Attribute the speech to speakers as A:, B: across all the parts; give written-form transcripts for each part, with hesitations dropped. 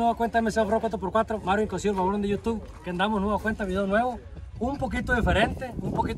A: nueva cuenta MC Off-Road 4x4, Mario Incosivo, el babón de YouTube, que andamos nueva cuenta, video nuevo, un poquito diferente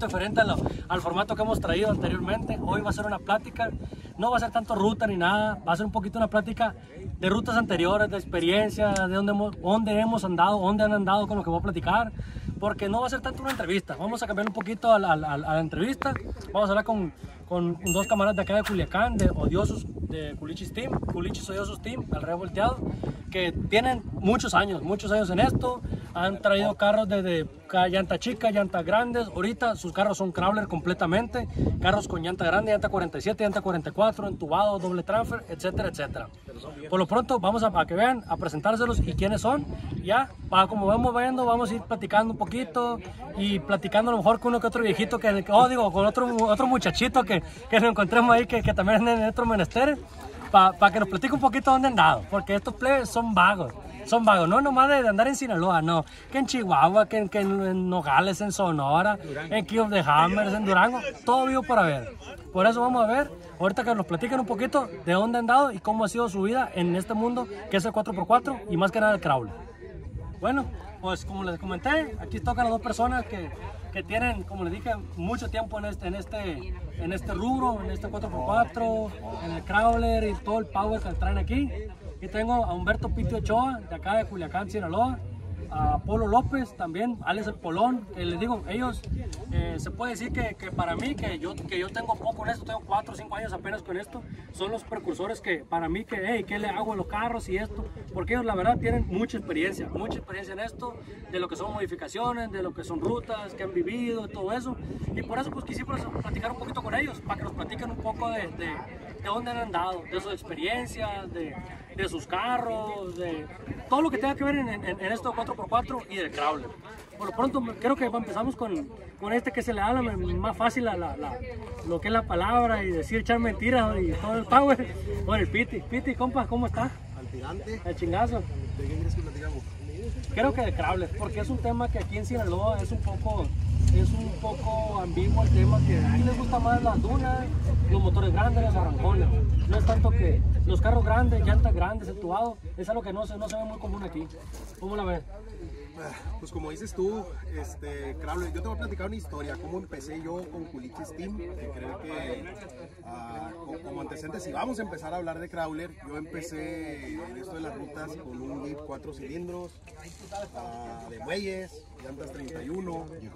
A: al formato que hemos traído anteriormente. Hoy va a ser una plática, no va a ser tanto ruta ni nada, va a ser un poquito una plática de rutas anteriores, de experiencia, de dónde hemos andado, dónde han andado con lo que voy a platicar, porque no va a ser tanto una entrevista, vamos a cambiar un poquito a la entrevista, vamos a hablar con dos camaradas de acá de Culiacán, de Odiosos, de Culichis Odiosos Team, al rey volteado, que tienen muchos años en esto, han traído carros desde llanta chica, llantas grandes, ahorita sus carros son crawler completamente, carros con llanta grande, llanta 47, llanta 44, entubado, doble transfer, etcétera, etcétera. Por lo pronto vamos a que vean, a presentárselos y quiénes son, ya, como vamos viendo, vamos a ir platicando un poquito y platicando a lo mejor con uno que otro viejito, con otro muchachito que nos encontremos ahí que también es en otro menester, para que nos platique un poquito dónde han dado, porque estos plebes son vagos, no nomás de andar en Sinaloa, no, que en Chihuahua, que en Nogales, en Sonora, en Key of the Hammers, en Durango, todo vivo para ver. Por eso vamos a ver, ahorita que nos platiquen un poquito de dónde han dado y cómo ha sido su vida en este mundo que es el 4x4 y más que nada el crawler. Bueno, pues como les comenté, aquí tocan las dos personas que tienen, como les dije, mucho tiempo en este rubro, en este 4x4, en el crawler y todo el power que traen aquí. Aquí tengo a Humberto Piti Ochoa, de acá de Culiacán, Sinaloa, a Polo López también, Alex el Polón, que les digo, ellos, se puede decir que para mí, que yo tengo poco en esto, tengo 4 o 5 años apenas con esto, son los precursores que para mí, ¿qué le hago a los carros y esto? Porque ellos la verdad tienen mucha experiencia en esto, de lo que son modificaciones, de lo que son rutas, que han vivido, todo eso, y por eso pues quisimos platicar un poquito con ellos, para que nos platiquen un poco de dónde han andado, de sus experiencias, de sus carros, de todo lo que tenga que ver en esto 4x4 y del crawler. Por lo pronto creo que empezamos con este que se le da más fácil lo que es la palabra y decir echar mentiras y todo el power. Bueno, el Piti. Piti, compa, ¿cómo está?
B: Al tirante.
A: El chingazo.
B: ¿De qué quieres que platicamos?
A: Creo que de crawler, porque es un tema que aquí en Sinaloa es un poco ambiguo el tema, que a mí les gusta más las dunas, los motores grandes, las arrancones. No es tanto que los carros grandes, llantas grandes, entubado, es algo que no se ve muy común aquí. ¿Cómo la ves?
B: Pues como dices tú, Crawler, yo te voy a platicar una historia, cómo empecé yo con Culichis Team, que creo que como antecedentes, si vamos a empezar a hablar de Crawler, yo empecé en esto de las rutas con un Jeep 4 cilindros, de muelles, llantas 31,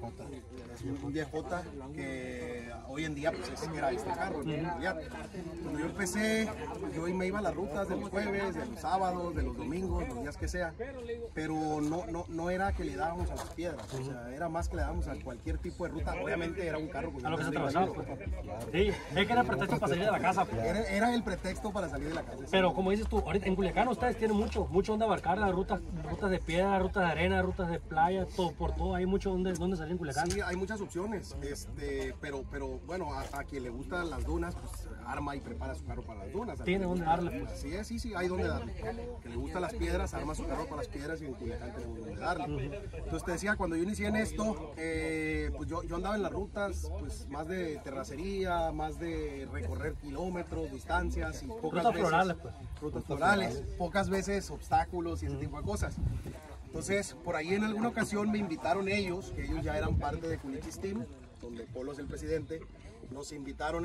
B: un viejota, que hoy en día pues era este carro. Cuando yo empecé, yo me iba a las rutas de los jueves, de los sábados, de los domingos, los días que sea, pero no era que le dábamos a las piedras, o sea, era más que le dábamos a cualquier tipo de ruta. Obviamente era un carro con
A: a lo que se atravesaba. Sí, es que era el pretexto para salir de la casa.
B: Era el pretexto para salir de la casa.
A: Pero como dices tú, ahorita en Culiacán ustedes tienen mucho donde abarcar, las rutas de piedra, rutas de arena, rutas de playa, por todo, hay mucho donde salir en Culiacán.
B: Sí, hay muchas opciones, pero bueno, a quien le gustan las dunas, pues arma y prepara su carro para las dunas.
A: Tiene donde darle, pues.
B: Sí, hay donde darle. Que le gustan las piedras, arma su carro para las piedras y en Culiacán tenemos donde darle. Entonces te decía, cuando yo inicié en esto, pues yo andaba en las rutas, pues más de terracería, más de recorrer kilómetros, distancias y pocas
A: rutas
B: veces
A: florales, pues.
B: Rutas florales, pocas veces obstáculos y ese tipo de cosas. Entonces, por ahí en alguna ocasión me invitaron ellos, que ellos ya eran parte de Culichis Team, donde Polo es el presidente. Me invitaron,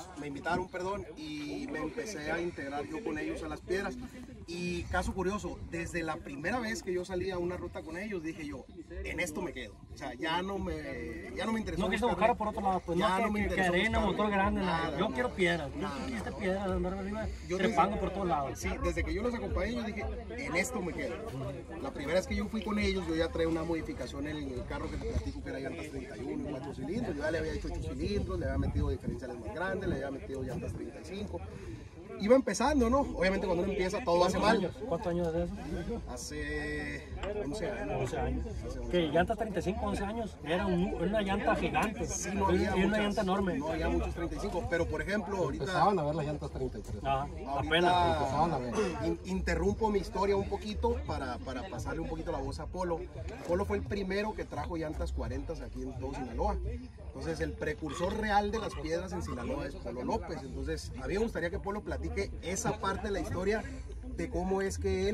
B: y me empecé a integrar yo con ellos a las piedras. Y caso curioso, desde la primera vez que yo salí a una ruta con ellos, dije yo, en esto me quedo. O sea, ya no me interesó.
A: No quise buscar por otro lado, pues
B: ya
A: no que arena, motor grande, nada. Yo quiero piedras, andar arriba, trepando por todos lados.
B: Sí, desde que yo los acompañé, yo dije, en esto me quedo. La primera vez que yo fui con ellos, yo ya traía una modificación en el carro que te platico, que era llantas 31 y 4 cilindros. Yo ya le había hecho 8 cilindros, le había metido diferenciales más grandes, le había metido llantas 35. Iba empezando, ¿no? Obviamente cuando uno empieza todo hace mal.
A: ¿Cuántos años de eso?
B: Hace 11 años.
A: 11 años. Que llanta 35, 11 años, era una llanta gigante. Sí, no había muchas, una llanta enorme.
B: No había muchos 35, pero por ejemplo ahorita...
C: Empezaban a ver las llantas 33.
A: Apenas
C: empezaban a ver.
B: Interrumpo mi historia un poquito para pasarle un poquito la voz a Polo. Polo fue el primero que trajo llantas 40 aquí en todo Sinaloa. Entonces el precursor real de las piedras en Sinaloa es Polo López. Entonces a mí me gustaría que Polo platique esa parte de la historia de cómo es que él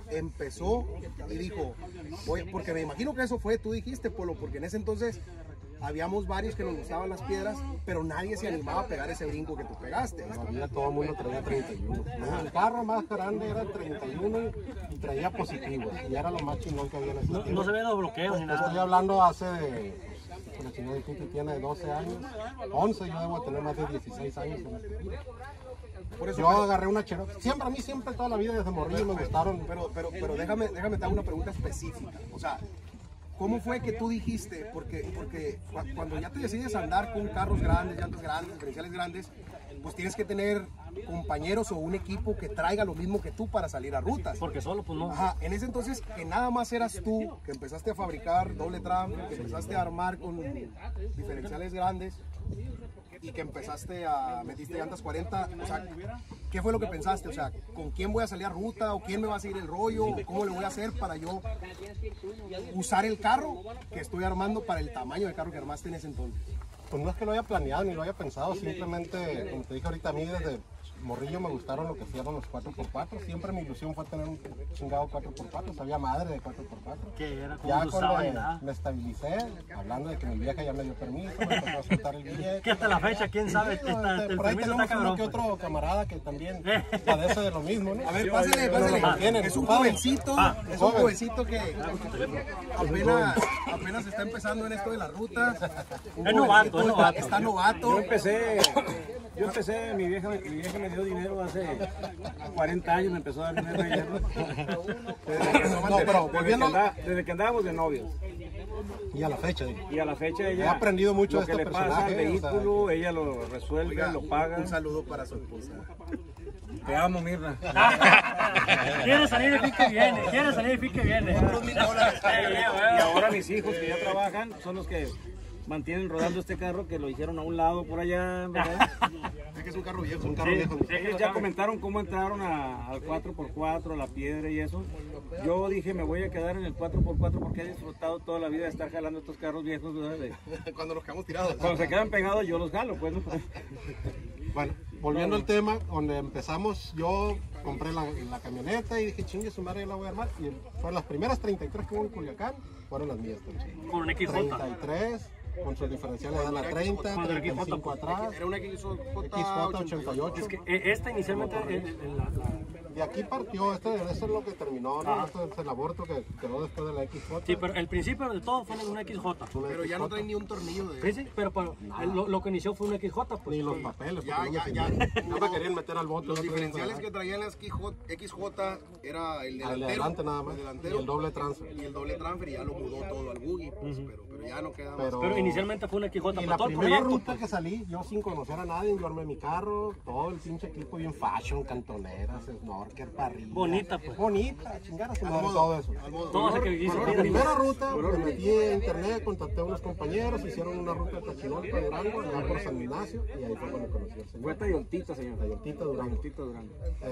B: empezó y dijo, porque me imagino que eso fue, tú dijiste, Polo, porque en ese entonces habíamos varios que nos gustaban las piedras, pero nadie se animaba a pegar ese brinco que tú pegaste.
C: Todo el mundo traía 31. El carro más grande era 31 y traía positivos. Y era lo más chingón que había en ese tiempo.
A: No se ven los bloqueos ni nada.
C: Estoy hablando hace de... La chingada de Titi tiene 12 años, 11, yo debo tener más de 16 años.
B: Por eso,
C: yo agarré una Cherokee. Siempre, a mí siempre, toda la vida desde morrillo me gustaron.
B: Pero déjame te hago una pregunta específica. O sea, ¿cómo fue que tú dijiste? Porque cuando ya te decides andar con carros grandes, llantas grandes, diferenciales grandes, pues tienes que tener compañeros o un equipo que traiga lo mismo que tú para salir a rutas.
A: Porque solo, pues no.
B: Ajá, en ese entonces que nada más eras tú, que empezaste a fabricar doble tram, que empezaste a armar con diferenciales grandes y que metiste llantas 40, o sea, ¿qué fue lo que pensaste? O sea, ¿con quién voy a salir a ruta? ¿O quién me va a seguir el rollo? ¿O cómo le voy a hacer para yo usar el carro que estoy armando para el tamaño de carro que armaste en ese entonces?
C: Pues no es que lo haya planeado ni lo haya pensado, simplemente, como te dije ahorita, a mí desde morrillo me gustaron lo que hicieron los 4x4. Siempre mi ilusión fue tener un chingado 4x4, sabía madre de 4x4.
A: ¿Qué era? ¿Cómo
C: Ya
A: se usaba y
C: cuando
A: nada?
C: me estabilicé, hablando de que mi vieja ya me dio permiso, me empezó a soltar el billete.
A: Que hasta la fecha, quién sabe,
C: Sí,
A: el
C: por ahí
A: permiso está
C: tenemos uno
A: cabrón.
C: que otro camarada que también padece de lo mismo, ¿no?
B: A ver, pásale. Es un jovencito, que apenas está empezando en esto de las rutas.
A: Es novato.
B: Está novato.
D: Yo empecé, mi vieja me dio dinero hace 40 años, me empezó a dar dinero ella, ¿no?
C: No, pero volviendo...
D: Desde que andábamos de novios.
C: Y a la fecha, digo.
D: Y a la fecha ella...
C: He aprendido mucho
D: lo
C: de
D: que
C: este
D: le pasa
C: personaje,
D: al vehículo, ella lo resuelve,
B: Oiga,
D: lo paga.
B: Un saludo para su esposa.
D: Te amo, Mirna.
A: Quiere salir de pique viene, quiere salir de pique viene.
B: Otros $1000.
D: Y ahora mis hijos que ya trabajan son los que mantienen rodando este carro, que lo hicieron a un lado por allá, ¿verdad?
B: Es que es un carro viejo.
C: Un carro viejo.
D: Ellos ya comentaron cómo entraron al 4x4, a la piedra y eso. Yo dije, me voy a quedar en el 4x4 porque he disfrutado toda la vida de estar jalando estos carros viejos, ¿verdad?
B: Cuando nos quedamos tirados.
D: Cuando se quedan pegados yo los jalo, pues, ¿no?
C: Bueno, volviendo al tema, donde empezamos, yo compré la camioneta y dije, chingue su madre, yo la voy a armar. Y fueron las primeras 33 que hubo en Culiacán, fueron las mías también.
A: Con un XJ.
C: 33, con sus diferenciales a la 30,
A: Con el
C: 35 atrás,
B: Era una XJ
C: XJ88.
A: Es que esta inicialmente,
C: De aquí partió, eso es lo que terminó, ¿no? Este es el aborto que quedó después de la XJ.
A: sí, pero el principio de todo fue una XJ.
B: Pero ya no trae ni un tornillo de...
A: Sí, pero lo que inició fue una XJ, pues.
C: Ni los papeles,
B: Ya,
C: porque
B: ya.
C: no me querían meter al bote.
B: Los diferenciales que traían las XJ era el delantero,
C: adelante nada más,
B: el delantero,
C: y el doble transfer.
B: y el doble transfer, y ya lo mudó todo al buggy, pues, pero ya no queda más.
A: Pero inicialmente fue una XJ,
C: Y
A: pero
C: la
A: todo el
C: primera
A: proyecto.
C: ruta que salí, yo sin conocer a nadie, yo armé mi carro, todo el pinche equipo bien fashion, cantoneras, snorkel, parrilla.
A: Bonita, pues.
C: Bonita, chingar a su madre, todo eso.
A: Todo ese que hizo.
C: Bueno, la primera ruta, me metí en internet, contacté a unos compañeros, hicieron una ruta de Tachinol para Durango, allá por San Ignacio, y ahí fue cuando conocí al
D: Fue
C: señor.
D: Tayontita, señor.
C: Tayoltita Durango.
D: Tayoltita Durango.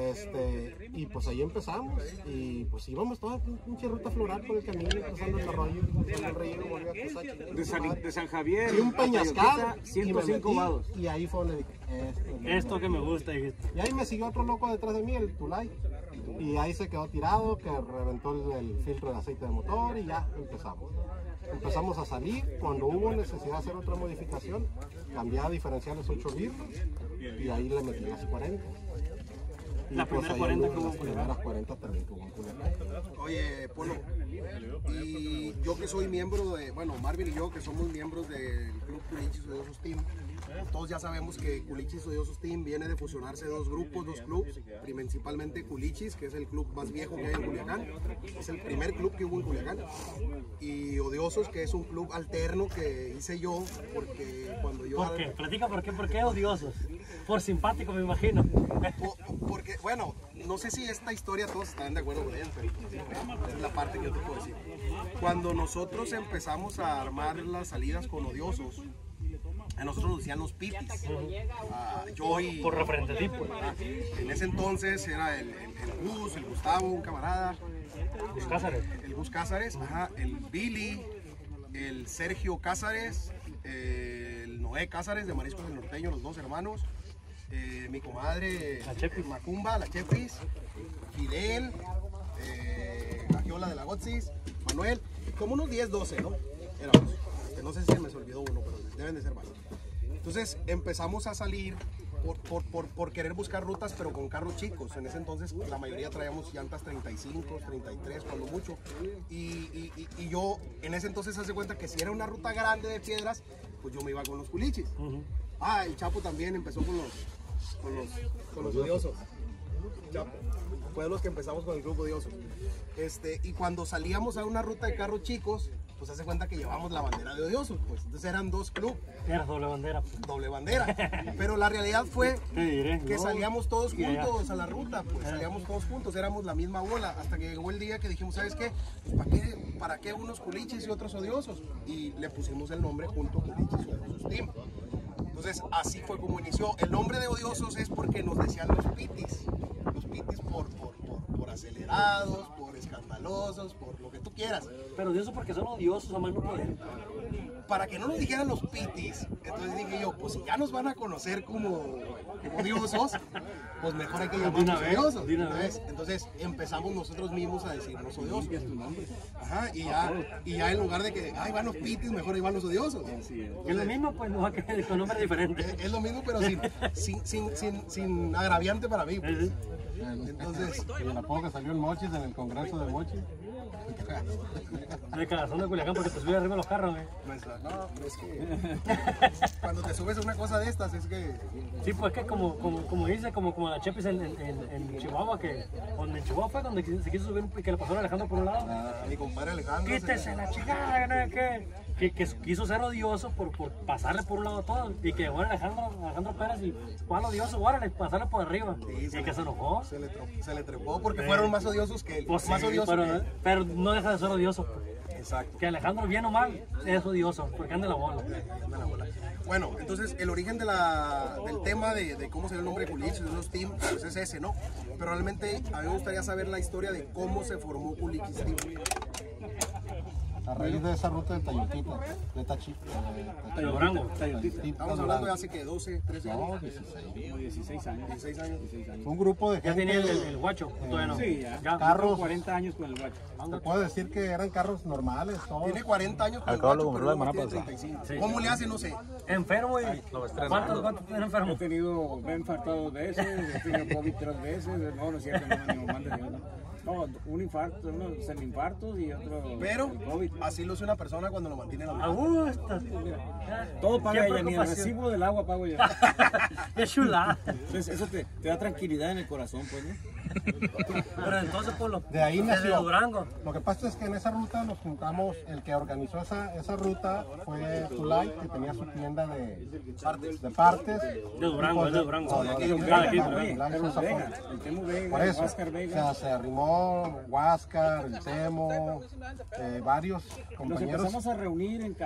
C: Y pues ahí empezamos, y pues íbamos toda pinche ruta floral por el camino, cruzando el arroyo, cruzando el relleno, volví a cruzar, chingar.
D: De San Javier.
C: Y un peñascal,
D: Tayoltita,
C: y me
D: 105
C: metí,
D: vados.
C: y ahí fue donde dije,
A: Esto que me gusta, dijiste.
C: y ahí me siguió otro loco detrás de mí, el Tulay. Y ahí se quedó tirado, que reventó el filtro de aceite de motor y ya empezamos. Empezamos a salir. Cuando hubo necesidad de hacer otra modificación, cambié a diferenciales 8 litros y ahí le metí las 40. Y
A: La
C: pues
A: primera
C: ahí
A: 40
C: anduve
A: que hubo
C: las
A: en
C: primeras 40 también que hubo en Culiacán.
B: Oye, Polo, y yo que soy miembro de, bueno, Marvin y yo que somos miembros del Club Culichis Odiosos Team, todos ya sabemos que Culichis Odiosos Team viene de fusionarse dos grupos, dos clubs, principalmente Culichis, que es el club más viejo que hay en Culiacán, es el primer club que hubo en Culiacán, y Odiosos, que es un club alterno que hice yo, porque cuando yo...
A: ¿Por qué? Platica por qué odiosos. Por simpático, me imagino.
B: Porque, bueno, no sé si esta historia todos están de acuerdo con ella, pero esa es la parte que yo te puedo decir. Cuando nosotros empezamos a armar las salidas con Odiosos, a nosotros nos decían los pipis. Yo y...
A: Por referente tipo.
B: En ese entonces era el Gus, el Gustavo, un camarada.
A: Gus Cázares.
B: El Gus Cázares, ajá, el Billy, el Sergio Cázares, el Noé Cázares de Mariscos del Norteño, los dos hermanos. Mi comadre
A: La Chepis.
B: Macumba, la Chepis, Fidel, Agiola de la Gotsis, Manuel, como unos 10, 12, ¿no? Éramos. No sé si se me olvidó uno, pero deben de ser más. Entonces empezamos a salir por querer buscar rutas, pero con carros chicos. En ese entonces la mayoría traíamos llantas 35, 33, cuando mucho. Y yo en ese entonces hace cuenta que si era una ruta grande de piedras, pues yo me iba con los culichis. El Chapo también empezó con los odiosos. Chapo. Fue de los que empezamos con el grupo de osos. Y cuando salíamos a una ruta de carros chicos, pues hace cuenta que llevamos la bandera de odiosos, pues. Entonces eran dos clubes.
A: Era doble bandera.
B: Doble bandera. Pero la realidad fue que salíamos todos juntos a la ruta, pues salíamos todos juntos, éramos la misma bola. Hasta que llegó el día que dijimos, ¿sabes qué? Pues, ¿para qué unos culichis y otros odiosos? Y le pusimos el nombre junto Culichis y Odiosos Team. Entonces así fue como inició. El nombre de odiosos es porque nos decían los pitis. Los pitis por acelerados, por escandalosos, por lo que tú quieras.
A: Pero odiosos porque son odiosos, a más no poder.
B: Para que no nos dijeran los pitis, entonces dije yo, pues si ya nos van a conocer como odiosos, pues mejor hay que llamarnos odiosos. Entonces empezamos nosotros mismos a decirnos odiosos. Ajá, y ya en lugar de que, ay, van los pitis, mejor ahí van los odiosos. Entonces,
A: es lo mismo, pues no va a quedar con nombres diferentes.
B: Es lo mismo, pero sin agraviante para mí. Pues. Entonces,
C: y el apodo que salió en Mochis, en el congreso de Mochis.
A: De Cagazón de Culiacán porque te subes arriba de los carros,
B: No, es que cuando te subes a una cosa de estas es que...
A: Sí, pues que como dice, como la Chepis en Chihuahua, que donde en Chihuahua fue donde se quiso subir y que le pasó a Alejandro por un lado.
B: Mi compadre Alejandro.
A: Quítese la chingada, ¿no? Que quiso ser odioso por pasarle por un lado todo. Y que bueno, Alejandro Pérez y ¿cuál odioso? Órale, pasarle por arriba. Sí, y que se enojó.
B: Se le trepó porque fueron más odiosos que él.
A: Pues
B: más
A: sí,
B: odiosos que él.
A: Pero no deja de ser odioso.
B: Exacto.
A: Que Alejandro, bien o mal, es odioso, porque anda la bola.
B: Bueno, entonces el origen del tema de cómo se dio el nombre de Culichis, de los team, pues es ese, ¿no? Pero realmente a mí me gustaría saber la historia de cómo se formó Culichis Team.
C: A raíz de esa ruta de Tayutita, de
A: Durango.
B: Estamos hablando de hace que 12, 13 años.
C: No,
D: 16 años.
B: 16 años.
C: Fue un grupo de
A: Ya
C: gente.
A: tenía el guacho, todavía no.
D: Sí, ya.
C: Carros.
D: 40 años con el guacho.
C: Te puedo decir que eran carros normales, todos.
B: Tiene 40 años con el
E: Acabo de
B: guacho, pero
E: comprar la
B: luego
E: semana
B: tiene
E: pasada.
B: 35. ¿Cómo le hace? No sé.
A: Enfermo y... ¿Cuántos tiene enfermo?
D: He tenido, me he infartado 2 veces, he tenido COVID 3 veces, no es cierto, no, ni mamá de Dios, no, un infarto, unos semi-infartos y otro
B: Pero
D: COVID.
B: así luce una persona cuando lo mantiene en la
A: A
B: vida.
A: gusto.
D: Todo paga
A: Qué
D: ella, ni el
A: preocupación.
D: recibo del agua pago yo.
A: Qué chula.
D: Entonces eso te da tranquilidad en el corazón, pues, ¿no?
A: Pero entonces, Polo,
C: De ahí
A: desde
C: nació.
A: Durango.
C: Lo que pasa es que en esa ruta nos juntamos, el que organizó esa ruta fue Tulay, que tenía su tienda de partes.
A: De Durango,
C: Pues,
A: es de Durango.
C: no, de aquí,
A: Vega,
C: Vega,
A: aquí,
C: Vega,
A: Vega.
C: Vega, esa
D: Vega,
C: fue.
D: el Temo Vega,
C: Por eso,
D: Huáscar
C: o
D: Vega.
C: sea, se arrimó Huáscar, el Temo, varios
D: Nos
C: compañeros.
D: empezamos a reunir en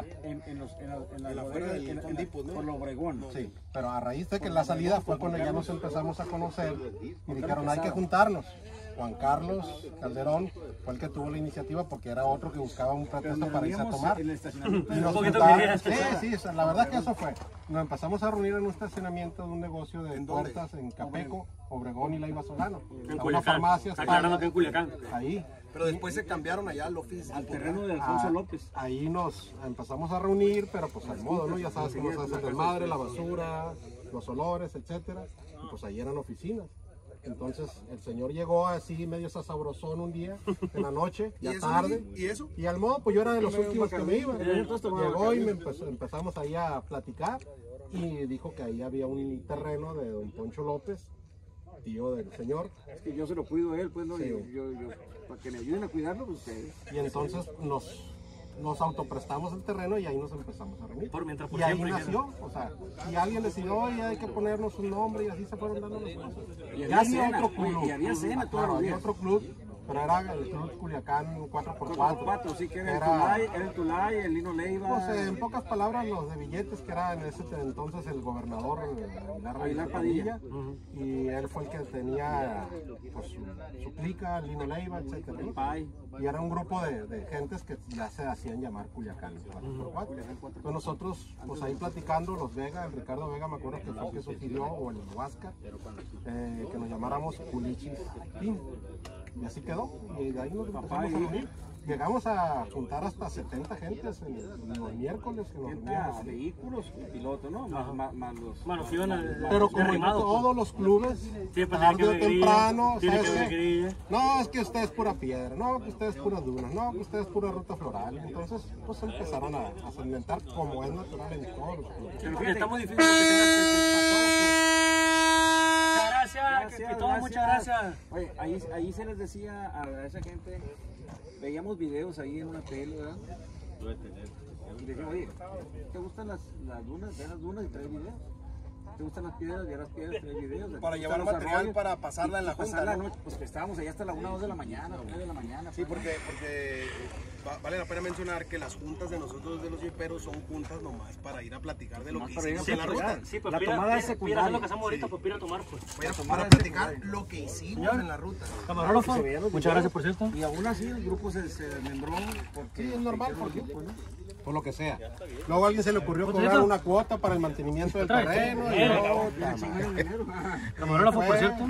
D: la
B: afuera del Condipos, ¿no?
D: por lo Obregón.
C: Sí, pero a raíz de que la salida fue cuando ya nos empezamos a conocer y dijeron hay que juntarnos. Juan Carlos Calderón fue el que tuvo la iniciativa porque era otro que buscaba un pretexto para irse a tomar.
D: En el estacionamiento.
C: Y nos
A: Un poquito
C: juntamos.
A: querías.
C: Sí, la verdad que eso fue. Nos empezamos a reunir en un estacionamiento de un negocio de
B: ¿En dónde?
C: puertas en Capeco, Obregón y Laiva Solano.
A: En
C: Una
A: Culiacán.
C: farmacia,
A: Aclarando que en Culiacán.
C: ahí.
B: Pero después se cambiaron allá al office.
D: Al terreno de Alfonso López.
C: Ahí nos empezamos a reunir, pero pues al modo, ¿no? Ya sabes cómo se hace el desmadre, la basura, los olores, etcétera. Y pues ahí eran oficinas. Entonces el señor llegó así medio sasabrosón un día, en la noche,
B: ¿Y
C: ya
B: eso,
C: tarde.
B: ¿Y eso?
C: Y al modo, pues yo era de los
D: Me dio
C: últimos que me iba.
D: Entonces tomaba
C: Llegó y
D: Bacardi.
C: empezamos ahí a platicar y dijo que ahí había un terreno de don Poncho López, tío del señor.
D: Es que yo se lo cuido a él, pues, ¿no?
C: Sí.
D: Yo, para que me ayuden a cuidarlo, pues ustedes.
C: Y entonces nos autoprestamos el terreno y ahí nos empezamos a reunir.
A: Por mientras, por
C: Y ahí
A: siempre,
C: nació, o sea, y alguien decidió, oye, hay que ponernos un nombre y así se fueron dando las cosas.
D: Y
C: Ya
D: había cena,
C: otro club.
D: y había cena todos
C: Claro,
D: los
C: había
D: días.
C: otro club, pero era el Club Culiacán 4x4.
D: Sí, que era el Tulay, el Lino Leiva.
C: Pues en pocas palabras, los de billetes, que era en ese entonces el gobernador
D: Aguilar Padilla.
C: y él fue el que tenía pues, su clica, Lino Leiva, etcétera.
D: Pai.
C: Y era un grupo de gentes que ya se hacían llamar Culiacán 4x4. Entonces nosotros, pues ahí platicando, los Vega, el Ricardo Vega, me acuerdo que fue el que sugirió, o el Huáscar, que nos llamáramos Culichis Team. Y así quedó. sábado y de ahí nos empezamos a morir. Llegamos a juntar hasta 70 gentes en los miércoles que nos reuníamos.
D: Vehículos y pilotos, ¿no? Más los...
A: Bueno, si iban a...
C: Pero como en
A: derrimados,
C: todos los clubes,
A: pues,
C: tarde o temprano,
A: tiene
C: ¿sabes
A: que haber
C: qué?
A: grilla.
C: No, es que usted es pura piedra, no, que usted es pura duna, no, que usted es pura ruta floral. Entonces, pues empezaron a segmentar como es natural en todos los clubes.
A: Porque está muy difícil que tengas muchas gracias.
D: Oye, ahí se les decía a esa gente, veíamos videos ahí en una tele, ¿verdad? Y decíamos, oye, ¿te gustan las dunas? Ve las dunas y trae videos. ¿Te gustan las piedras? Ve las piedras, trae videos.
B: Para llevar material para pasarla en la junta,
D: la
B: ¿no?
D: noche, pues que estábamos allá hasta la 1 o 2 de la mañana, o 3 de la mañana.
B: Sí, porque vale la pena mencionar que las juntas de nosotros de los jiperos son juntas nomás para ir a platicar de lo que hicimos en la ruta.
A: Sí, pues
D: La tomada es secundaria.
A: Mira lo que hacemos ahorita, pues pira a tomar, pues.
B: Para platicar lo que hicimos en la ruta.
A: Camarógrafo, muchas gracias, por cierto.
D: Y aún así el grupo se desmembró porque...
C: Sí, es normal, porque por lo que sea. Luego a alguien se le ocurrió cobrar una cuota para el mantenimiento del terreno.
A: Camarógrafo, por cierto.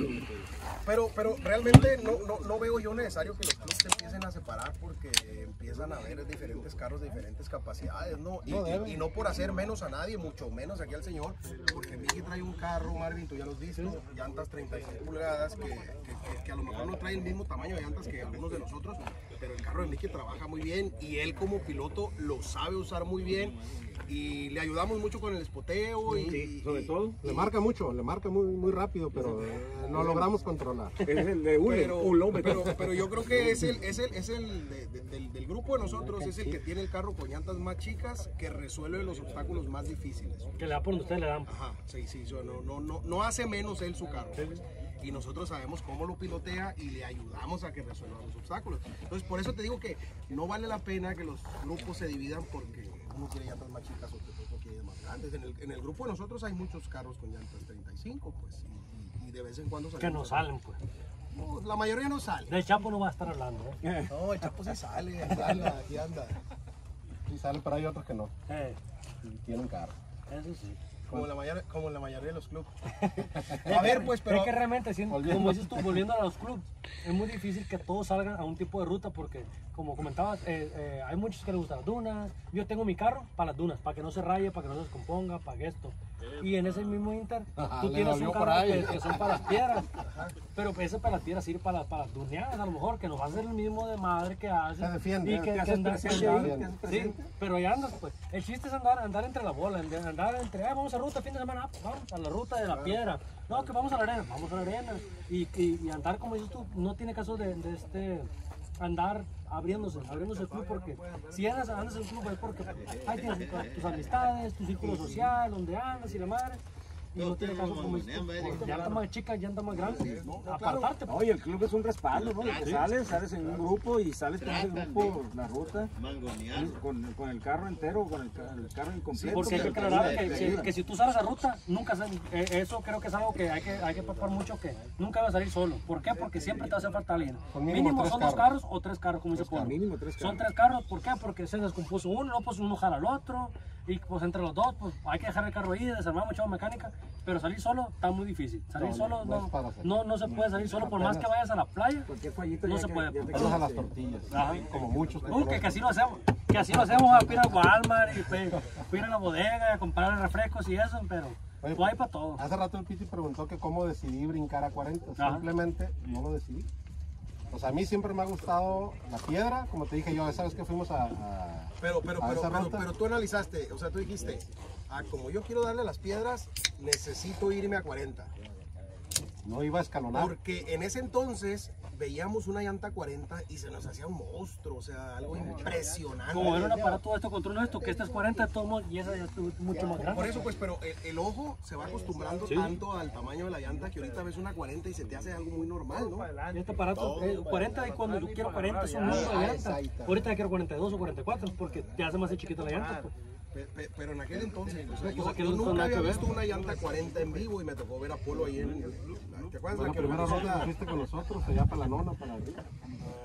B: Pero realmente no veo yo necesario que los clubes se empiecen a separar porque empiezan a ver diferentes carros de diferentes capacidades, ¿no? Y no por hacer menos a nadie, mucho menos aquí al señor, porque Mickey trae un carro, Marvin, tú ya los viste, llantas 36 pulgadas, que a lo mejor no trae el mismo tamaño de llantas que algunos de nosotros, pero el carro de Mickey trabaja muy bien y él como piloto lo sabe usar muy bien. Y le ayudamos mucho con el espoteo y
D: sobre todo
C: le marca mucho, le marca muy rápido, pero no logramos controlar.
D: es el de
B: pero yo creo que es el del grupo de nosotros, es el que tiene el carro con llantas más chicas, que resuelve los obstáculos más difíciles.
A: Que le da por donde ustedes le dan.
B: Ajá, sí, no hace menos él su carro. Y nosotros sabemos cómo lo pilotea y le ayudamos a que resuelva los obstáculos. Entonces, por eso te digo que no vale la pena que los grupos se dividan porque uno quiere llantas más chicas o otro quiere más grandes. En el grupo de nosotros hay muchos carros con llantas 35, pues, y de vez en cuando
A: que no salen, pues.
B: No, la mayoría no sale.
A: Del Chapo no va a estar hablando, ¿eh?
B: No, el Chapo sí sale, aquí anda.
C: Sí sale, pero hay otros que no. Tienen carro.
A: Eso sí.
B: Como la mayoría de los clubes. A ver, pues, pero...
A: Es que realmente, como dices tú, volviendo a los clubes, es muy difícil que todos salgan a un tipo de ruta porque, como comentabas, hay muchos que les gustan las dunas. Yo tengo mi carro para las dunas, para que no se raye, para que no se descomponga, para que esto. Y en ese mismo Inter, tú tienes un carro que son para las piedras. Pero ese para las piedras sirve para las duneadas, a lo mejor, que nos va a hacer el mismo de madre que hace.
C: Se defiende,
A: y que andar, sí, pero ya andas, pues. El chiste es andar entre la bola, andar entre, vamos a ruta, fin de semana, vamos a la ruta de la piedra. No, que vamos a la arena. Y andar, como dices tú, no tiene caso de andar abriéndose el club, porque si andas en el club es porque ahí tienes tus amistades, tu círculo social, donde andas y la madre. Y no tiene caso, como dices tú, llanta más chica, llanta más grande, apartarte.
D: Oye, el club es un respaldo, ¿no? Sales en un grupo y sales con ese grupo, la ruta, con el carro entero, con el carro incompleto.
A: Porque hay que aclarar que si tú sales a ruta, nunca eso creo que es algo que hay que papar mucho, que nunca vas a salir solo. ¿Por qué? Porque siempre te va a hacer falta alguien. Mínimo son 2 carros o 3 carros, como dice Pablo.
D: Mínimo 3 carros.
A: Son 3 carros, ¿por qué? Porque se descompuso uno, no, pues uno jala al otro. Y pues entre los dos, pues hay que dejar el carro ahí, desarmamos chavo mecánica, pero salir solo está muy difícil. Salir solo no se puede salir solo, por más que vayas a la playa, no se puede.
C: Vamos a las tortillas, como muchos.
A: Que así lo hacemos, a ir a Walmart y ir a la bodega a comprar refrescos y eso, pero
C: Oye,
A: no hay para todo.
C: Hace rato el Piti preguntó que cómo decidí brincar a 40, simplemente no lo decidí. O sea, a mí siempre me ha gustado la piedra, como te dije yo, esa vez que fuimos
B: Pero tú analizaste, o sea, tú dijiste, como yo quiero darle a las piedras, necesito irme a 40.
C: No iba a escalonar.
B: Porque en ese entonces veíamos una llanta 40 y se nos hacía un monstruo, o sea, algo impresionante.
A: Como era un aparato esto contra uno esto, que esta es 40 de todos modos y esa ya es mucho más grande.
B: Por eso pues, pero el ojo se va acostumbrando tanto al tamaño de la llanta que ahorita ves una 40 y se te hace algo muy normal, ¿no?
A: Este aparato, 40 y cuando yo quiero 40 es un número de llanta. Ahorita quiero 42 o 44 porque te hace más chiquita la llanta. Pues.
B: Pero en aquel entonces, o sea, yo nunca había visto una llanta 40 en vivo y me tocó ver a Polo ahí en... ¿Te acuerdas?
C: La primera ronda fuiste con nosotros, allá para la nona, para arriba.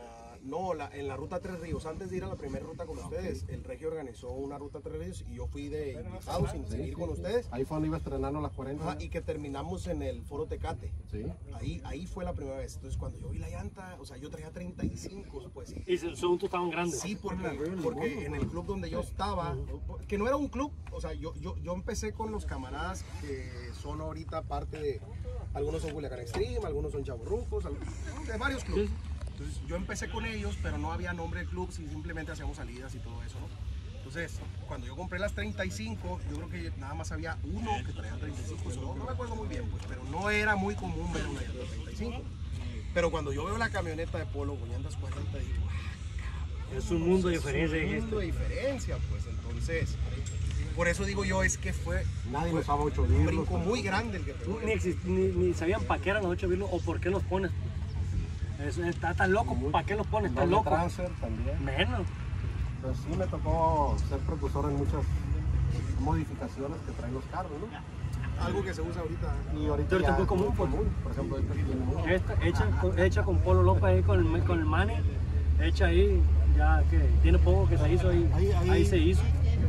B: No, en la ruta Tres Ríos, antes de ir a la primera ruta con ustedes, el Regio organizó una ruta Tres Ríos y yo fui de invitado sin seguir con ustedes.
C: Ahí fue donde iba estrenando las 40.
B: Ajá, y que terminamos en el Foro Tecate.
C: Sí.
B: Ahí fue la primera vez. Entonces cuando yo vi la llanta, o sea, yo traía 35, pues.
A: Y según tú estaban grandes.
B: Sí, porque en el club donde yo estaba, que no era un club, o sea, yo empecé con los camaradas que son ahorita parte de, algunos son Culiacán Extreme, algunos son Chavorrucos, de varios clubes. Entonces yo empecé con ellos, pero no había nombre de club, simplemente hacíamos salidas y todo eso, ¿no? Entonces, cuando yo compré las 35, yo creo que nada más había uno que traía 35, no me acuerdo muy bien, pues, pero no era muy común ver una llanta 35. Pero cuando yo veo la camioneta de Polo con llantas 40, digo,
A: es un mundo de diferencia.
B: Es un mundo de diferencia, pues, entonces, por eso digo yo, es que fue
C: Nadie usaba 8
B: un
C: virlos.
B: brinco muy grande el que pegó.
A: Ni sabían para qué eran los 8 virlos o por qué los pones. Está tan loco, ¿para qué los pones? Está
C: Doble
A: loco.
C: transfer también.
A: Menos.
C: Pues sí me tocó ser precursor en muchas modificaciones que traen los carros, ¿no?
B: Algo que se usa ahorita.
C: Y ahorita
A: Ahorita
C: ya
A: muy
C: es
A: común,
C: muy
A: pues.
C: Por ejemplo, esta tiene uno.
A: Esta hecha con Polo López ahí con el Manny. Hecha ahí, ya que tiene poco que se hizo ahí se hizo.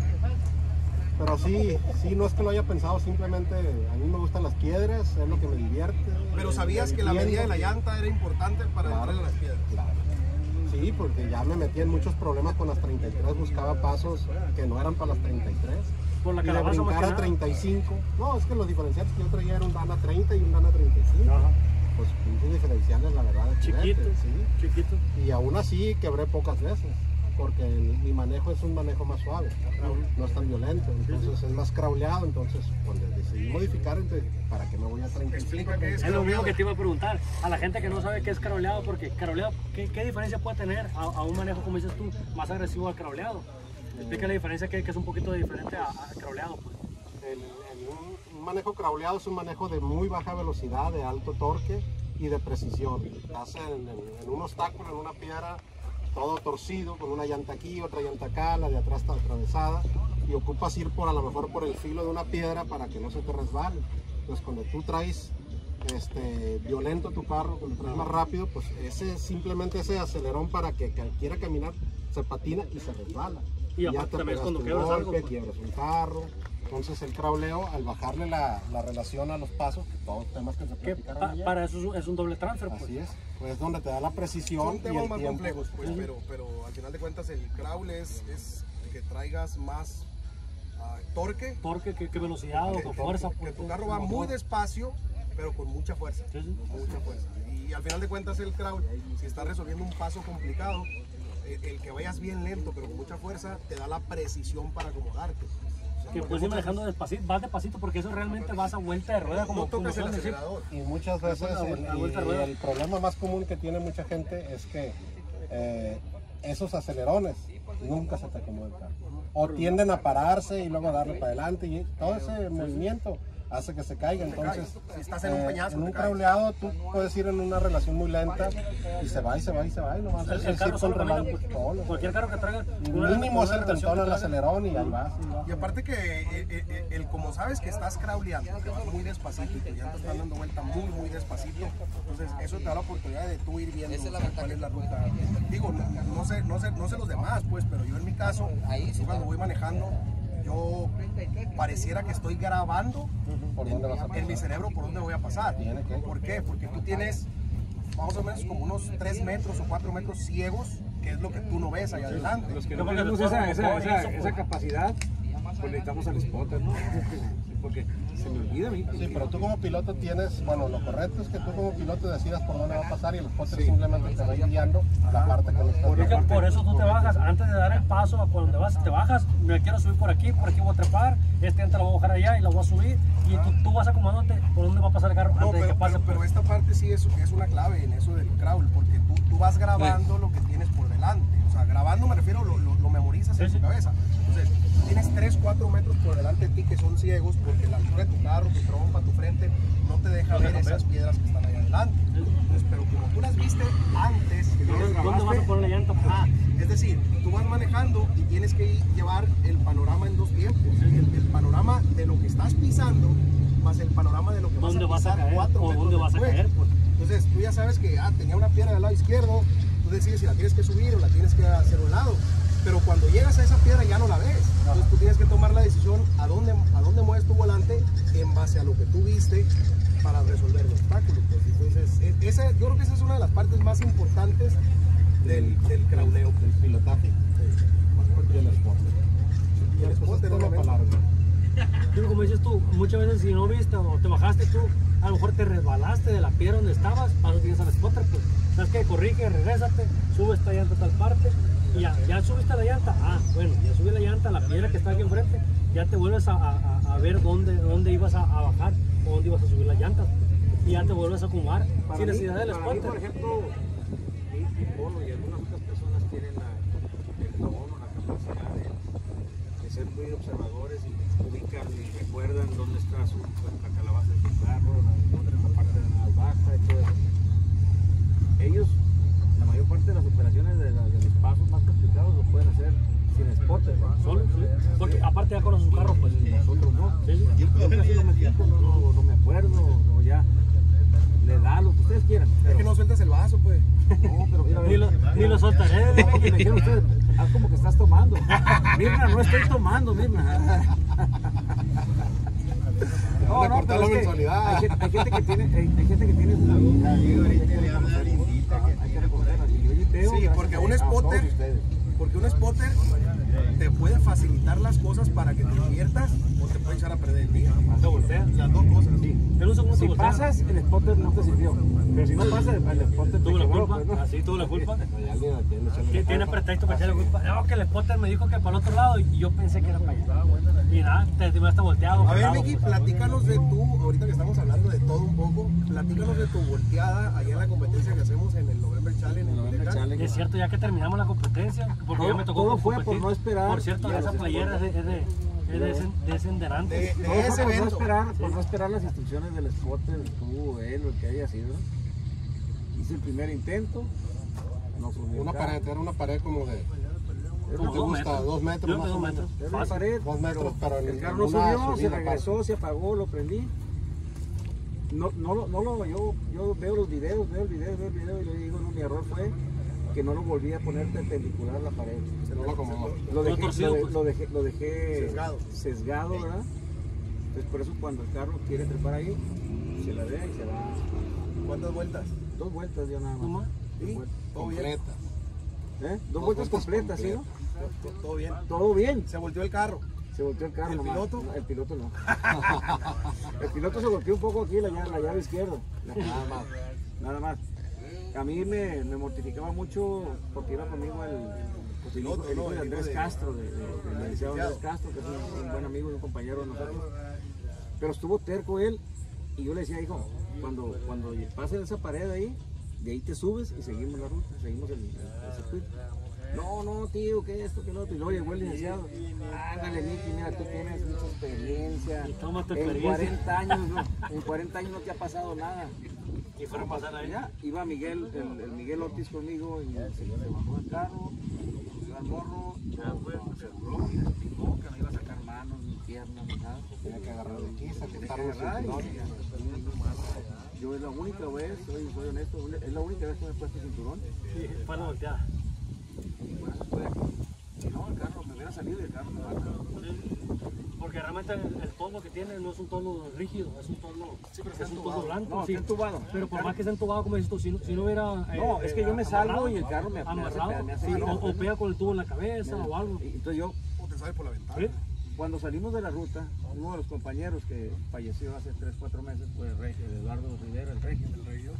C: Pero sí, no es que lo haya pensado, simplemente a mí me gustan las piedras, es lo que me divierte.
B: Pero sabías que la medida de la llanta era importante para entrarle a las piedras.
C: Claro. Sí, porque ya me metí en muchos problemas con las 33, buscaba pasos que no eran para las 33.
A: Por la
C: Y de
A: calabaza más
C: brincar
A: que
C: a
A: nada.
C: 35. No, es que los diferenciales que yo traía era un Dana 30 y un Dana 35.
A: Ajá.
C: Pues pinches diferenciales, la verdad, de
A: Chiquito,
C: juguete, sí.
A: chiquito.
C: Y aún así quebré pocas veces, porque mi manejo es un manejo más suave, no es tan violento, entonces es más crawleado. Entonces cuando decidí modificar, entonces, ¿para qué me voy a 35?
B: Explica qué es
A: Es lo mismo
B: crawleado.
A: que te iba a preguntar a la gente que no sabe qué es crawleado, porque crawleado, ¿qué diferencia puede tener a un manejo, como dices tú, más agresivo al crawleado? Explica la diferencia que es un poquito diferente a crawleado, pues.
C: Un manejo crawleado es un manejo de muy baja velocidad, de alto torque y de precisión. Estás en un obstáculo, en una piedra, todo torcido, con una llanta aquí, otra llanta acá, la de atrás está atravesada, y ocupas ir a lo mejor por el filo de una piedra para que no se te resbale. Entonces cuando tú traes violento tu carro, cuando traes más rápido, pues simplemente ese acelerón para que quiera caminar se patina y se resbala.
A: Y
C: ya
A: aparte
C: te
A: también
C: pegaste
A: cuando
C: un
A: quiebras algo,
C: golpe,
A: pues.
C: quiebras un carro. Entonces el crawleo, al bajarle la relación a los pasos, todos temas que se
A: Que
C: platicaron ayer,
A: para eso es un doble transfer, pues.
C: así es, pues donde te da la precisión
B: Son
C: y
B: temas
C: el
B: más
C: tiempo.
B: complejos, pues, pero al final de cuentas el crawl es que traigas más torque,
A: Torque, ¿qué velocidad o
B: que,
A: con fuerza?
B: que
A: pues,
B: tu carro va muy despacio, pero con mucha fuerza.
A: Sí, sí.
B: Mucha fuerza. Y al final de cuentas el crawl, si estás resolviendo un paso complicado, el que vayas bien lento, pero con mucha fuerza, te da la precisión para acomodarte.
A: Que puedes ir manejando despacito, vas despacito porque eso realmente vas a vuelta de rueda como
B: No tocas el
A: suelen decir.
B: acelerador.
C: Y muchas veces
A: A vuelta a rueda.
C: el problema más común que tiene mucha gente es que esos acelerones nunca se te acomodan el carro. O tienden a pararse y luego a darle para adelante, y todo ese movimiento hace que se caiga. Entonces,
B: Si estás en un peñasco,
C: en un
B: te caes.
C: crawleado tú puedes ir en una relación muy lenta y se va y se va y se va y no vas a
A: El carro solo camina,
C: controlando
A: pues,
C: solo.
A: cualquier carro que traiga
C: Mínimo es el
A: relación
C: tentón
A: que
C: al
A: traiga.
C: acelerón y ahí vas. Y vas.
B: Y aparte que como sabes que estás crawleando, que vas muy despacito y que ya te están dando vuelta muy despacito, entonces eso te da la oportunidad de tú ir viendo cuál es la ruta. Digo, no sé los demás, pues, pero yo en mi caso, yo cuando voy manejando, yo pareciera que estoy grabando
C: ¿Por dónde vas a
B: en mi cerebro por dónde voy a pasar.
C: Tiene que.
B: ¿Por qué? Porque tú tienes más o menos como unos 3 metros o 4 metros ciegos, que es lo que tú no ves allá adelante.
D: Los que
A: No,
D: no
A: porque
D: tenemos
A: después
D: esa capacidad, pues necesitamos al spotter, ¿no? Porque se me olvida a mí.
C: Sí, pero tú como piloto tienes, bueno, lo correcto es que tú como piloto decidas por dónde va a pasar y el spotter simplemente te va guiando la parte que no está
A: Es que
C: bien.
A: por eso tú te bajas, antes de dar el paso a cuando te bajas, me quiero subir por aquí voy a trepar, llanta la voy a bajar allá y la voy a subir, y tú vas acomodándote por dónde va a pasar el carro
B: No,
A: antes de que pase.
B: pero esta parte sí es una clave en eso del crawl, porque tú vas grabando lo que tienes por delante. O sea, grabando me refiero, lo memorizas en tu cabeza. Entonces, tienes 3, 4 metros por delante de ti que son ciegos, porque la altura de tu carro, tu trompa, tu frente, no te deja ver esas piedras que están ahí adelante. Entonces, pero como tú las viste antes, que no las
A: ¿Dónde vas a
B: grabaste,
A: poner la llanta? Pues?
B: es decir, tú vas manejando y tienes que llevar el panorama en dos tiempos. El panorama de lo que estás pisando, más el panorama de lo que
A: ¿Dónde
B: vas
A: vas a
B: pisar
A: caer?
B: 4
A: ¿O
B: metros
A: dónde vas a
B: después.
A: caer? Pues.
B: Entonces tú ya sabes que tenía una piedra del lado izquierdo, tú decides si la tienes que subir o la tienes que hacer a un lado. Pero cuando llegas a esa piedra ya no la ves. Entonces tú tienes que tomar la decisión a dónde mueves tu volante en base a lo que tú viste para resolver el obstáculo. Pues. Entonces, yo creo que esa es una de las partes más importantes del crauleo.
C: El pilotaje y el spot.
B: Y el spot
C: es
B: no
C: tema
B: lo
C: para
B: ves.
C: largo.
A: Digo, como dices tú, muchas veces si no viste o te bajaste tú, a lo mejor te resbalaste de la piedra donde estabas, para no tienes al spotter, pues, sabes que corrige, regrésate, sube esta llanta a tal parte, y ya subiste la llanta, bueno, ya subí la llanta a la piedra que está aquí enfrente, ya te vuelves a ver dónde ibas a bajar o dónde ibas a subir la llanta, y ya te vuelves a acomodar
D: Para
A: sin
D: mí,
A: necesidad del
D: para mí,
A: spotter.
D: por ejemplo, y Polo y algunas otras personas tienen el don o la capacidad de ser muy observadores y ubican y recuerdan dónde está la calabaza de su carro, dónde está la parte de la baja y todo eso. Ellos, la mayor parte de las operaciones de los pasos más complicados los pueden hacer sin spotter, ¿no?
A: Solo, sí. Porque aparte ya conoces su carro, pues.
D: Nosotros no.
A: Sí.
D: Yo casi no me fijo, no me acuerdo, o ya le da lo que ustedes quieran.
B: Es que no sueltas el vaso, pues.
D: No, pero mira,
A: Ni lo soltaré.
D: no, porque me dijeron ustedes, haz como que estás tomando. Mirna, no estoy tomando, Mirna.
C: Le cortó la
D: pero es que
C: mensualidad.
D: hay gente que tiene sus habilidades, hay que reconocerlas. Y yo veo
B: Sí,
D: gracias
B: porque
D: a
B: un
D: todos
B: spotter,
D: ustedes.
B: te puede facilitar las cosas para que te diviertas o te puede echar a perder el día.
A: Se voltea.
B: Las dos cosas.
D: Sí.
A: En un segundo
D: Si
A: se voltea.
D: pasas, el spotter no te sirvió. Pero si no pasas, el spotter te
A: Tuvo la
D: quebró,
A: culpa,
D: pues, ¿no?
A: así tuvo la culpa.
C: Y alguien a quien le echan la
A: Tiene
C: culpa.
A: pretexto para echarle culpa. No, que el spotter me dijo que para el otro lado y yo pensé que era para allá. Y nada, te está volteado.
B: A ver,
A: pelado,
B: Miki,
A: pues.
B: platícanos de tu, ahorita que estamos hablando de todo un poco, platícanos de tu volteada allá en la competencia que hacemos en el November Challenge. en
D: November
B: Culiacán.
D: Challenge.
A: Es cierto, ya que terminamos la competencia, porque
D: Todo-
A: ya me tocó
D: todo fue
A: competir.
D: por no esperar.
A: Por cierto,
D: Ya
A: esa
D: los
A: playera es de senderante.
B: De
D: Todo fue
B: ese
D: por no
B: evento.
D: por no esperar las instrucciones del spotter, tú, él o el que haya sido. Hice el primer intento, no subió
C: Una
D: el carro.
C: pared, era una pared como de.
A: Como
C: ¿Te
A: 2
C: gusta?
A: metros.
C: 2 metros
A: Yo
C: más
A: creo
C: o
A: 2
C: menos.
A: metros.
D: Era una
A: Fácil.
D: pared,
C: 2 metros, pero
D: el
C: en
D: carro no
C: una
D: subió, se
C: subida
D: regresó, se apagó, lo prendí. Yo veo los videos, veo el video y le digo, no, mi error fue que no lo volví a poner perpendicular a la pared.
C: no lo acomodó.
D: Lo dejé,
A: torcido, pues.
D: lo dejé
B: Sesgado.
D: ¿verdad? Entonces por eso cuando el carro quiere trepar ahí, se la deja y se va.
B: ¿Cuántas vueltas?
D: 2 vueltas yo nada
A: ¿No
D: más.
A: más?
B: ¿Sí? ¿Todo bien?
C: Completa.
D: Dos vueltas completas, ¿sí, no?
B: Todo bien.
D: Todo bien.
B: Se volteó el carro.
D: Se volteó el carro
B: ¿El
D: nomás.
B: piloto?
D: No, el piloto no. El piloto se volteó un poco aquí, la llave izquierda. Nada más. Nada más. A mí me mortificaba mucho porque iba conmigo el hijo de Andrés Castro, del licenciado Andrés Castro, que es un buen amigo y un compañero de nosotros. Pero estuvo terco él y yo le decía, hijo, cuando pases esa pared ahí, de ahí te subes y seguimos la ruta, seguimos el circuito. No, tío, que esto, que lo otro. Y luego llegó el licenciado. Ándale, Miki, mira, tú tienes mucha experiencia.
A: Y toma tu
D: En
A: experiencia.
D: 40 años, en 40 años no te ha pasado nada.
A: Y fueron a pasar ahí.
D: Ya, iba Miguel, el Miguel Ortiz conmigo y se bajó del carro, subió al morro, se aseguró y explicó que no iba a sacar manos, ni piernas, ni nada.
C: Tenía que agarrar de aquí,
D: Tenía que
C: quitarlo
D: agarrar
C: el
D: y
C: cinturón.
D: ya. Yo es la única vez, soy honesto, es la única vez que me he puesto cinturón.
A: Sí, fue la volteada.
D: Y por eso estoy aquí. Si no, el carro me hubiera salido y el carro me mata.
A: Porque realmente el tono que tiene no es un tono rígido, es un tono, es un tono blanco.
D: No,
A: sí.
D: está entubado.
A: Pero por más que esté entubado, como dices tú, si no hubiera.
D: No, es que yo me salgo
A: amarrado,
D: y el carro me
A: amarrado,
D: hace
A: sí,
D: mano,
A: o
D: pues,
A: pega con el tubo en la cabeza o algo.
D: Y entonces yo,
B: O te sale por la ventana.
A: ¿Sí?
D: cuando salimos de la ruta, uno de los compañeros que falleció hace 3-4 meses fue el Eduardo Rivera, el Regio,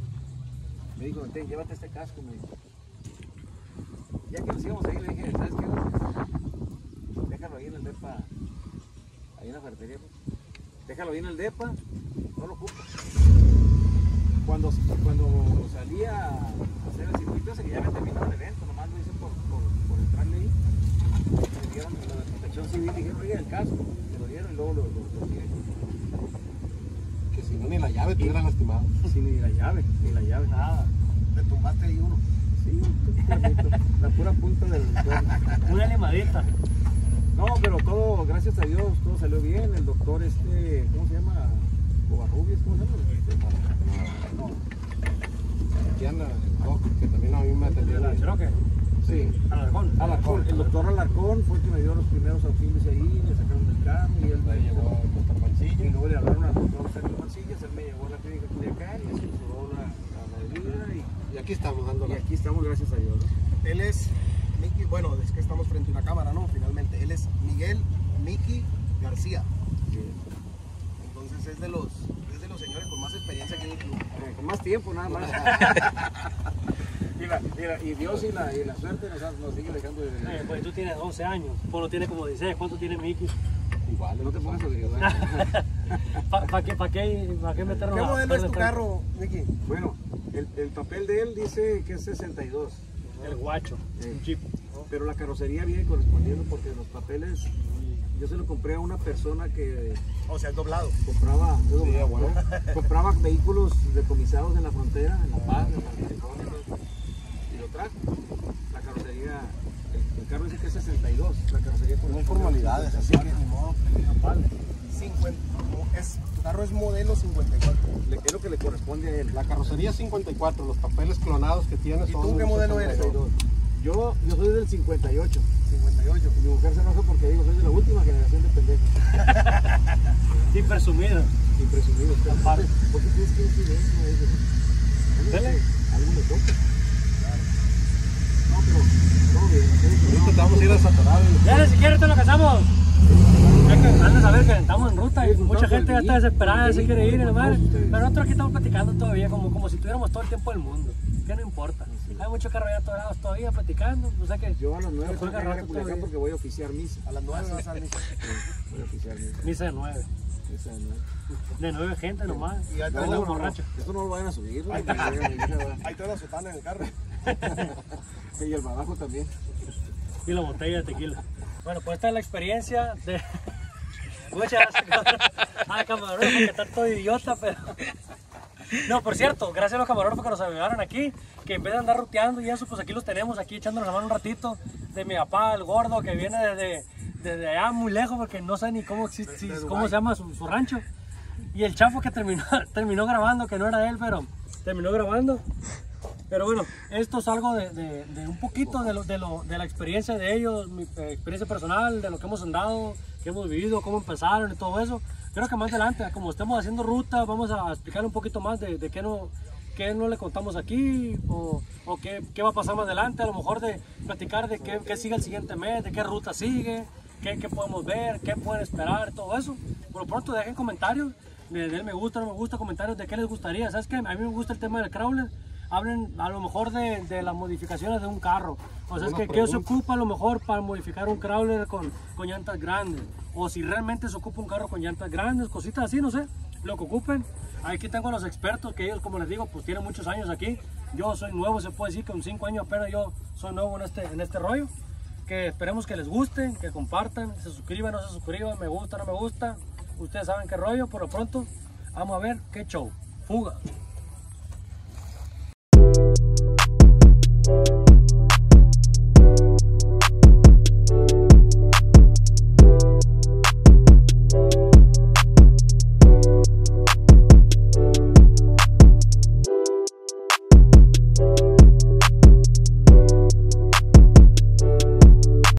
D: me dijo, "Ten, llévate este casco", me dijo. Ya que nos íbamos ahí, le dije, ¿sabes qué? Déjalo ahí en el depa, ahí en la ferretería, pues. Déjalo ahí en el depa, no lo ocupo. Cuando salí a hacer el circuito ese, que ya había terminado el evento, nomás lo hice por entrarle ahí, me dieron lo de protección civil, dijeron, oiga, el casco, me lo dieron y luego lo tiré.
C: Que si no, ni la llave te hubiera lastimado.
D: Sí, ni la llave,
A: Nada.
B: Te tumbaste ahí uno.
D: Sí, la pura punta del cuerno.
A: Una limadita.
D: No, pero todo, gracias a Dios, todo salió bien. El doctor ¿cómo se llama? Covarrubias, ¿cómo se llama? No,
C: Aquí anda el doc, que también a mí me atendió.
A: creo que.
D: Sí.
A: Alarcón.
D: Alarcón. El doctor Alarcón fue el que me dio los primeros auxilios ahí, le sacaron del carro y él me llevó al doctor Mancilla. Y luego le hablaron al doctor Sergio Mancillas, él me llevó a la clínica Culiacán y asesoró la bebida
C: Y aquí estamos dando
D: y aquí estamos, gracias a Dios, ¿no?
B: Él es Miki, bueno, es que estamos frente a una cámara, ¿no? Finalmente, él es Miguel Miki García.
D: Sí.
B: Entonces es de los señores con más experiencia aquí en el club.
D: Con más tiempo nada más. y Dios y la suerte nos sigue dejando de...
A: Pues tú tienes 11 años, Polo tiene como 16, ¿cuánto tiene Miki?
D: Igual, no te pongas a averiguar.
A: ¿Para qué meternos?
B: ¿Qué modelo es tu carro, Miki?
D: Bueno, el papel de él dice que es 62.
A: El guacho, un Jeep.
D: Pero la carrocería viene correspondiendo porque los papeles, yo se lo compré a una persona que
B: O sea, el doblado.
D: compraba vehículos decomisados en la frontera, en La Paz, en Baja California, y lo trajo. La carrocería, el carro dice que es 62, la carrocería
C: No hay formalidades, así que ni modo.
B: 50, tu carro es modelo 54.
D: es lo que le corresponde a él.
C: La carrocería 54, los papeles clonados que tienes
B: ¿Y
C: son
B: tú qué
C: del
B: modelo eres?
C: 62.
D: Yo soy del 58.
B: 58.
D: Mi mujer se enoja porque digo, soy de la última generación de pendejos.
A: Sin presumido.
D: Impresumido. ¿Por qué tienes que decir eso?
A: Dele.
D: Algo me toca. No, pero todo bien.
C: Ahorita te vamos a ir a Satorado.
A: Ya ni siquiera te lo casamos. Antes a ver que estamos en ruta y mucha gente ya está desesperada, se quiere ir, y la madre. Pero nosotros aquí estamos platicando todavía como si tuviéramos todo el tiempo del mundo. Que no importa. Hay muchos carros ya atorados todavía platicando. O sea que
D: Yo a las 9
A: nos juega
D: salgo a
A: rato
D: Culiacán
A: todavía.
D: porque voy a oficiar misa.
B: A las 9 vas a salir.
D: Voy a oficiar misa.
A: Misa de 9.
D: Esa de 9.
A: De 9 gente nomás.
B: Y ahí
A: No,
B: traes
A: no,
B: la-
A: borracho.
D: Esto no lo vayan a subir. ¿No?
B: Ahí está la sotana en el carro.
D: Y el babajo también.
A: Y la botella de tequila. Bueno, pues esta es la experiencia de... Muchas gracias. Camarógrafo, que está todo idiota, pero... No, por cierto, gracias a los camarógrafos que nos ayudaron aquí, que en vez de andar ruteando y eso, pues aquí los tenemos, aquí echándonos la mano un ratito, de mi papá, el gordo, que viene desde allá muy lejos, porque no sé ni cómo, cómo se llama su rancho. Y el chafo que terminó grabando, que no era él, pero terminó grabando. Pero bueno, esto es algo de un poquito de la experiencia de ellos, mi experiencia personal, de lo que hemos andado, que hemos vivido, cómo empezaron y todo eso. Creo que más adelante, como estemos haciendo ruta, vamos a explicar un poquito más de qué no le contamos aquí o qué va a pasar más adelante. A lo mejor de platicar de qué sigue el siguiente mes, de qué ruta sigue, qué podemos ver, qué pueden esperar, todo eso. Por lo pronto dejen comentarios, de me gusta, no me gusta, comentarios de qué les gustaría. ¿Sabes qué? A mí me gusta el tema del crawler. Hablen a lo mejor de las modificaciones de un carro. O sea, es que qué se ocupa a lo mejor para modificar un crawler con llantas grandes. O si realmente se ocupa un carro con llantas grandes, cositas así, no sé, lo que ocupen. Aquí tengo a los expertos que ellos, como les digo, pues tienen muchos años aquí. Yo soy nuevo, se puede decir que con 5 años apenas yo soy nuevo en este rollo. Que esperemos que les guste, que compartan, se suscriban, no se suscriban, me gusta, no me gusta. Ustedes saben qué rollo, por lo pronto, vamos a ver qué show. Fuga.